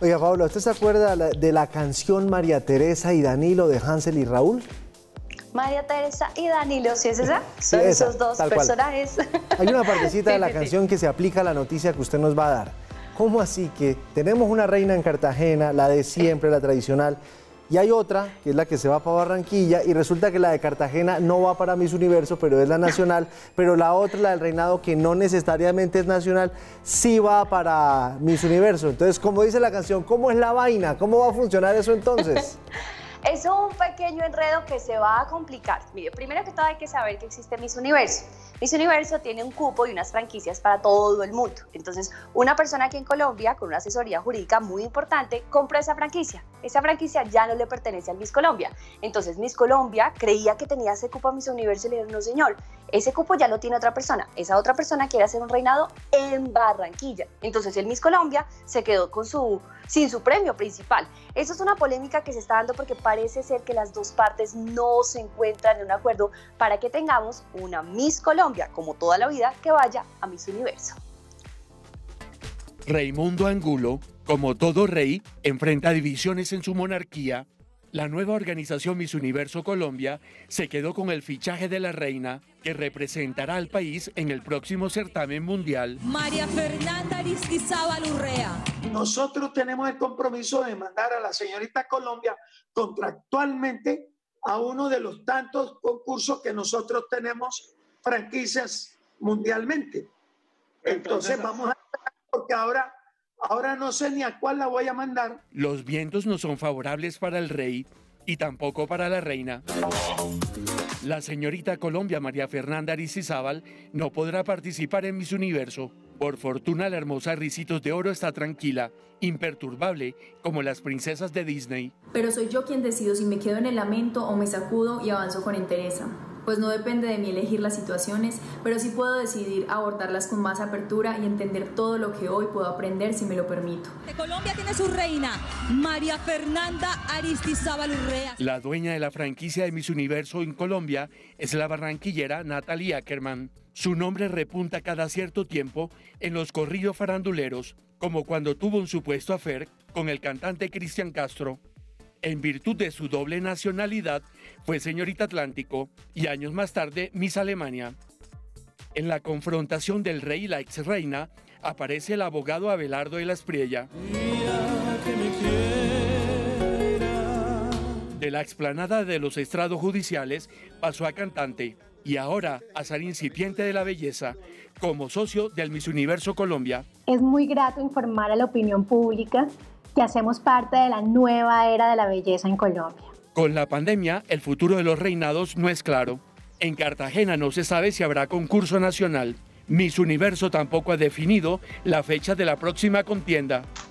Oiga, Paula, ¿usted se acuerda de la canción María Teresa y Danilo de Hansel y Raúl? María Teresa y Danilo, ¿sí es esa? Son Sí, esos dos personajes. Hay una partecita de la canción que se aplica a la noticia que usted nos va a dar. ¿Cómo así que tenemos una reina en Cartagena, la de siempre, la tradicional, y hay otra, que es la que se va para Barranquilla, y resulta que la de Cartagena no va para Miss Universo, pero es la nacional, pero la otra, la del reinado, que no necesariamente es nacional, sí va para Miss Universo? Entonces, como dice la canción, ¿cómo es la vaina? ¿Cómo va a funcionar eso entonces? Es un pequeño enredo que se va a complicar. Mire, primero que todo hay que saber que existe Miss Universo. Miss Universo tiene un cupo y unas franquicias para todo el mundo. Entonces, una persona aquí en Colombia, con una asesoría jurídica muy importante, compra esa franquicia. Esa franquicia ya no le pertenece al Miss Colombia. Entonces, Miss Colombia creía que tenía ese cupo a Miss Universo y le dijeron, no señor, ese cupo ya lo tiene otra persona. Esa otra persona quiere hacer un reinado en Barranquilla. Entonces, el Miss Colombia se quedó sin su premio principal. Eso es una polémica que se está dando porque parece ser que las dos partes no se encuentran en un acuerdo para que tengamos una Miss Colombia, como toda la vida, que vaya a Miss Universo. Raimundo Angulo, como todo rey, enfrenta divisiones en su monarquía. La nueva organización Miss Universo Colombia se quedó con el fichaje de la reina, que representará al país en el próximo certamen mundial. María Fernanda Aristizábal Urrea. Nosotros tenemos el compromiso de mandar a la señorita Colombia contractualmente a uno de los tantos concursos que nosotros tenemos franquicias mundialmente. Entonces vamos a porque ahora no sé ni a cuál la voy a mandar. Los vientos no son favorables para el rey y tampoco para la reina. La señorita Colombia María Fernanda Aristizábal no podrá participar en Miss Universo. Por fortuna, la hermosa Ricitos de Oro está tranquila, imperturbable, como las princesas de Disney. Pero soy yo quien decido si me quedo en el lamento o me sacudo y avanzo con entereza. Pues no depende de mí elegir las situaciones, pero sí puedo decidir abordarlas con más apertura y entender todo lo que hoy puedo aprender si me lo permito. Colombia tiene su reina, María Fernanda Aristizábal Urrea. La dueña de la franquicia de Miss Universo en Colombia es la barranquillera Natalie Ackerman. Su nombre repunta cada cierto tiempo en los corrillos faranduleros, como cuando tuvo un supuesto affair con el cantante Cristian Castro. En virtud de su doble nacionalidad, fue señorita Atlántico y años más tarde Miss Alemania. En la confrontación del rey y la ex reina, aparece el abogado Abelardo de la Espriella. De la explanada de los estrados judiciales pasó a cantante y ahora a ser incipiente de la belleza como socio del Miss Universo Colombia. Es muy grato informar a la opinión pública que hacemos parte de la nueva era de la belleza en Colombia. Con la pandemia, el futuro de los reinados no es claro. En Cartagena no se sabe si habrá concurso nacional. Miss Universo tampoco ha definido la fecha de la próxima contienda.